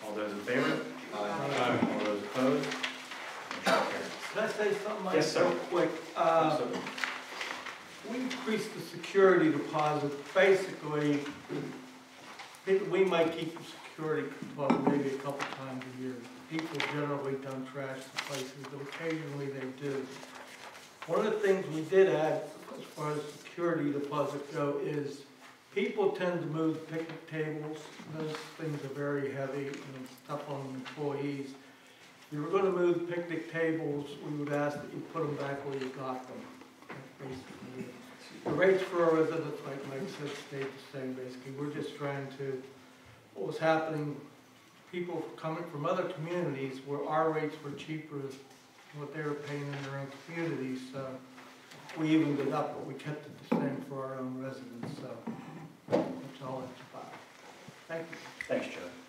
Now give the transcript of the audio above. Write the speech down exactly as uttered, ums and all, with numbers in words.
All those in favor? Aye. All those opposed? Motion carries. Can I say something, Mike, Yes, sir. real quick? Uh, Absolutely. We increased the security deposit, basically, it- we might keep the security deposit maybe a couple times a year. People generally don't trash the places, but occasionally they do. One of the things we did add, as far as security deposit go, is people tend to move picnic tables. Those things are very heavy and it's tough on employees. If you were gonna move picnic tables, we would ask that you put them back where you got them. That's basically it. The rates for our residents, like Mike said, stayed the same basically. We're just trying to, what was happening, people coming from other communities where our rates were cheaper than what they were paying in their own communities, so we evened it up, but we kept it the same for our own residents, so that's all it's about. Thank you. Thanks, Joe.